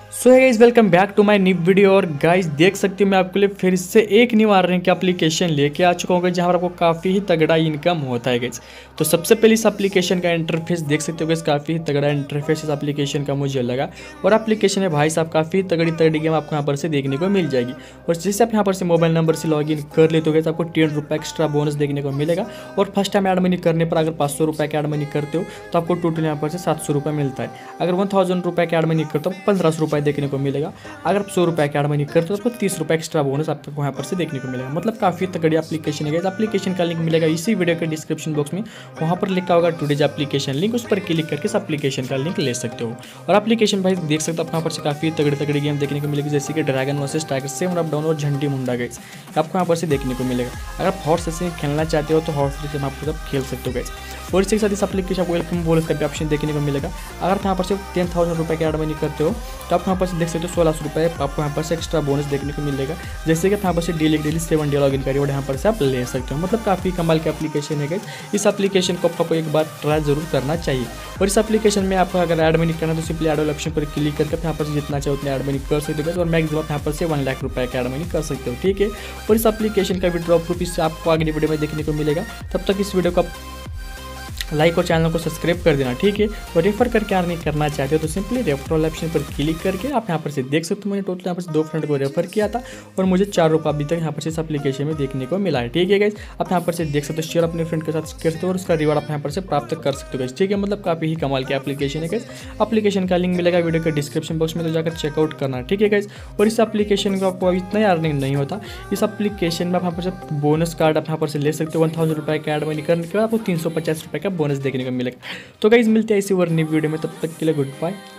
So hi guys, welcome back to my new video. और guys देख सकते हो मैं आपके लिए फिर से एक न्यू अर्निंग की एप्लीकेशन लेके आ चुका हूँ जहाँ पर आपको काफ़ी ही तगड़ा इनकम होता है गाइस। तो सबसे पहले इस एप्लीकेशन का इंटरफेस देख सकते हो गाइस, काफ़ी ही तगड़ा इंटरफेस इस एप्लीकेशन का मुझे लगा। और एप्लीकेशन है भाई साहब काफ़ी तगड़ी तगड़ी गेम आपको यहाँ पर से देखने को मिल जाएगी। और जैसे आप यहाँ पर से मोबाइल नंबर से लॉग इन कर लेते हो गाइस, आपको 10 रुपये एक्स्ट्रा बोनस देखने को मिलेगा। और फर्स्ट टाइम ऐड मनी करने पर अगर 500 रुपये का ऐड मनी करते हो तो आपको टोटल यहाँ पर से 700 रुपये मिलता है। अगर 1000 रुपये का ऐड मनी करते हो तो 1500 रुपये देखने को मिलेगा। अगर आप 100 रुपये का ऐड मनी करते हो तो आपको 30 रुपये एक्स्ट्रा बोनस आपको यहाँ पर से देखने को मिलेगा। मतलब काफ़ी तगड़ी एप्लीकेशन है। इस एप्लीकेशन का लिंक मिलेगा इसी वीडियो के डिस्क्रिप्शन बॉक्स में। वहाँ पर लिखा होगा टुडेज एप्लीकेशन लिंक, उस पर क्लिक करके इस एप्लीकेशन का लिंक ले सकते हो। और एप्लीकेशन भाई देख सकते हो आप यहाँ पर से काफ़ी तगड़ी तगड़ी गेम देखने को मिलेगी, जैसे कि dragon versus tiger, 7 up down और झंडी मुंडा गाइस आपको यहाँ पर से देखने को मिलेगा। अगर आप हॉर्स रेसिंग खेलना चाहते हो तो हॉर्स रेसिंग आप खेल सकते हो गाइस। और इसके साथ इस एप्लीकेशन को वेलकम बोनस का भी ऑप्शन देखने को मिलेगा। अगर आप यहाँ पर से 10,000 रुपये का ऐड मनी करते हो तो आप यहाँ पर से देख सकते हो 1600 रुपये आपको यहाँ पर से एक्स्ट्रा बोनस देखने को मिलेगा। जैसे कि आप यहाँ पर से डेली 7 डे लॉगिन करिए और यहाँ पर से आप ले सकते हो। मतलब काफ़ी कमाल की एप्लीकेशन है गाइस। इस एप्लीकेशन को आपको एक बार ट्राई जरूर करना चाहिए। और इस एप्लीकेशन में आपको अगर ऐड मनी करना तो सिंपली ऐड वाले ऑप्शन पर क्लिक करके आप यहाँ पर जितना चाहे उतना ऐड मनी कर सकते हो। और मैक्सिमम आप यहाँ पर से 1 लाख रुपये का ऐड मनी कर सकते हो, ठीक है। और इस एप्लीकेशन का विड्रॉ प्रूफ इससे आपको अगली वीडियो में देखने को मिलेगा। तब तक इस वीडियो को लाइक और चैनल को सब्सक्राइब कर देना, ठीक है। और रेफर करके अर्निंग करना चाहते हो तो सिंपली रेफरल ऑप्शन पर क्लिक करके आप यहाँ पर से देख सकते हो। मैंने टोटल यहाँ पर से 2 फ्रेंड को रेफर किया था और मुझे 4 रुपये अभी तक यहाँ पर से इस एप्लीकेशन में देखने को मिला है, ठीक है गाइस। आप यहाँ पर से देख सकते हो, शेयर अपने फ्रेंड के साथ कर सकते हो और उसका रिवार्ड आप यहाँ पर से प्राप्त कर सकते हो गाइस, ठीक है। मतलब काफ़ी ही कमाल की एप्लीकेशन है गाइस। एप्लीकेशन का लिंक मिलेगा वीडियो के डिस्क्रिप्शन बॉक्स में, तो जाकर चेकआउट करना, ठीक है गाइस। और इस एप्लीकेशन को आपको अभी इतना ही अर्निंग नहीं होता। इस एप्लीकेशन में आप यहाँ पर से बोनस कार्ड आप यहाँ पर से ले सकते हो। 1000 रुपये का ऐड मनी करने के बाद आपको 350 रुपये का बोनस देखने को मिलेगा। तो गाइस मिलते हैं इसी और नई वीडियो में, तब तक के लिए गुड बाय।